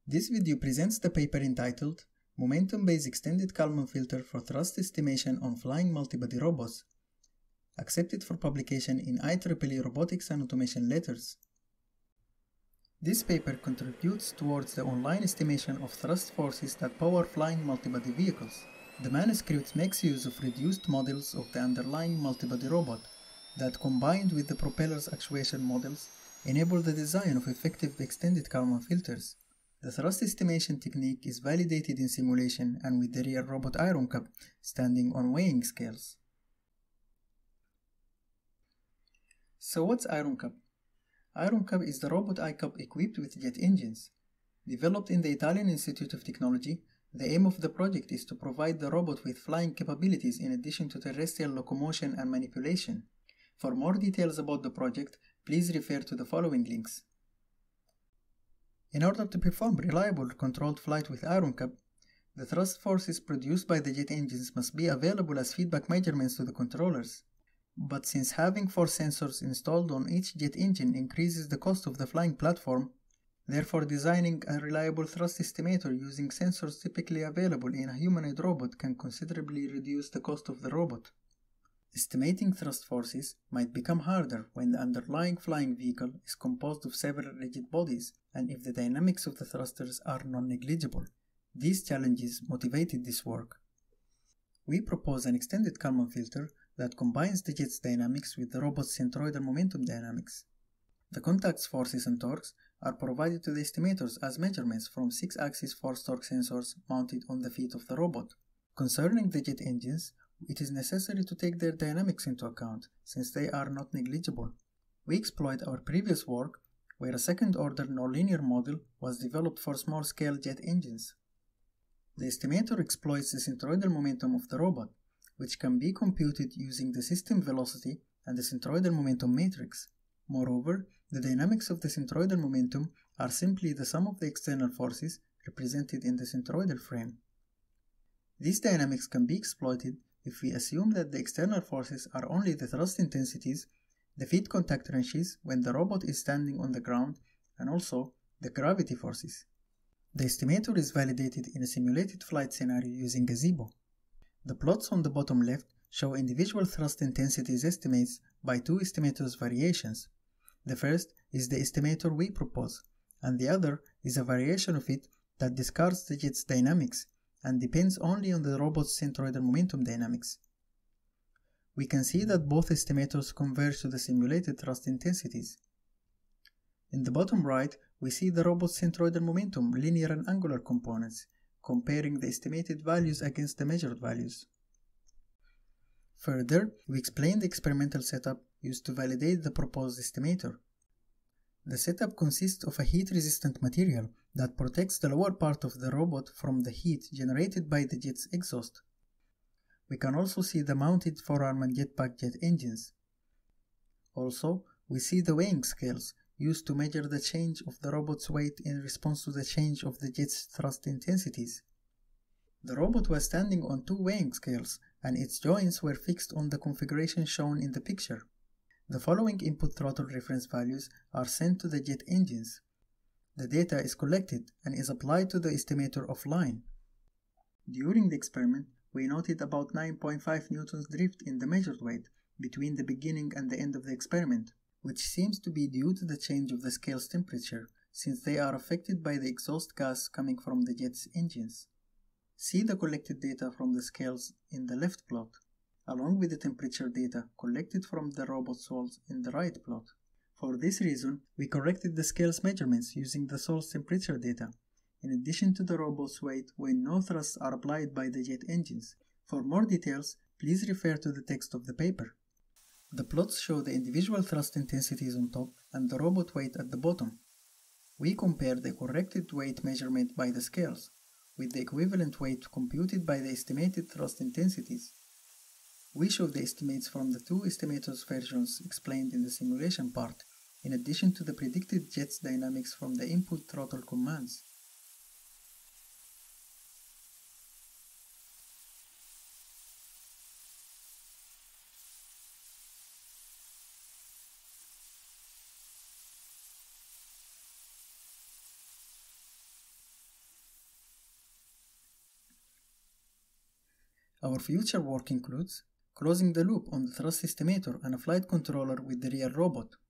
This video presents the paper entitled Momentum-Based Extended Kalman Filter for Thrust Estimation on Flying Multibody Robots, accepted for publication in IEEE Robotics and Automation Letters. This paper contributes towards the online estimation of thrust forces that power flying multibody vehicles. The manuscript makes use of reduced models of the underlying multibody robot that, combined with the propeller's actuation models, enable the design of effective extended Kalman filters. The thrust estimation technique is validated in simulation and with the real robot Iron Cub standing on weighing scales. So what's Iron Cub? Iron Cub is the robot iCub equipped with jet engines. Developed in the Italian Institute of Technology, the aim of the project is to provide the robot with flying capabilities in addition to terrestrial locomotion and manipulation. For more details about the project, please refer to the following links. In order to perform reliable controlled flight with Iron Cub, the thrust forces produced by the jet engines must be available as feedback measurements to the controllers. But since having force sensors installed on each jet engine increases the cost of the flying platform, therefore designing a reliable thrust estimator using sensors typically available in a humanoid robot can considerably reduce the cost of the robot. Estimating thrust forces might become harder when the underlying flying vehicle is composed of several rigid bodies and if the dynamics of the thrusters are non-negligible. These challenges motivated this work. We propose an extended Kalman filter that combines the jet's dynamics with the robot's centroidal momentum dynamics. The contact forces and torques are provided to the estimators as measurements from 6-axis force-torque sensors mounted on the feet of the robot. Concerning the jet engines, it is necessary to take their dynamics into account, since they are not negligible. We exploit our previous work, where a second-order nonlinear model was developed for small-scale jet engines. The estimator exploits the centroidal momentum of the robot, which can be computed using the system velocity and the centroidal momentum matrix. Moreover, the dynamics of the centroidal momentum are simply the sum of the external forces represented in the centroidal frame. These dynamics can be exploited if we assume that the external forces are only the thrust intensities, the feet contact wrenches when the robot is standing on the ground, and also the gravity forces. The estimator is validated in a simulated flight scenario using Gazebo. The plots on the bottom left show individual thrust intensities estimates by two estimators' variations. The first is the estimator we propose, and the other is a variation of it that discards the jet's dynamics and depends only on the robot's centroidal momentum dynamics. We can see that both estimators converge to the simulated thrust intensities. In the bottom right, we see the robot's centroidal momentum linear and angular components, comparing the estimated values against the measured values. Further, we explain the experimental setup used to validate the proposed estimator. The setup consists of a heat-resistant material that protects the lower part of the robot from the heat generated by the jet's exhaust. We can also see the mounted forearm and jetpack jet engines. Also, we see the weighing scales used to measure the change of the robot's weight in response to the change of the jet's thrust intensities. The robot was standing on two weighing scales, and its joints were fixed on the configuration shown in the picture. The following input throttle reference values are sent to the jet engines. The data is collected and is applied to the estimator offline. During the experiment, we noted about 9.5 newtons drift in the measured weight between the beginning and the end of the experiment, which seems to be due to the change of the scale's temperature, since they are affected by the exhaust gas coming from the jet's engines. See the collected data from the scales in the left plot, along with the temperature data collected from the robot soles in the right plot. For this reason, we corrected the scale's measurements using the sole's temperature data, in addition to the robot's weight when no thrusts are applied by the jet engines. For more details, please refer to the text of the paper. The plots show the individual thrust intensities on top and the robot weight at the bottom. We compare the corrected weight measurement by the scales with the equivalent weight computed by the estimated thrust intensities. We show the estimates from the two estimators' versions explained in the simulation part, in addition to the predicted jet's dynamics from the input throttle commands. Our future work includes closing the loop on the thrust estimator and a flight controller with the real robot,